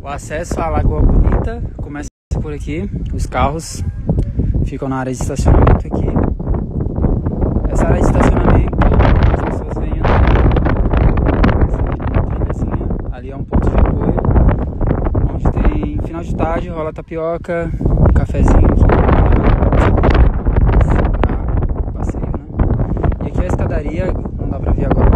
O acesso à Lagoa Bonita começa por aqui. Os carros ficam na área de estacionamento aqui. Essa área de estacionamento, as pessoas vêm andando. Ali é um ponto de apoio, onde tem final de tarde, rola tapioca, um cafezinho aqui. Passeio, né? E aqui é a escadaria, não dá pra ver agora.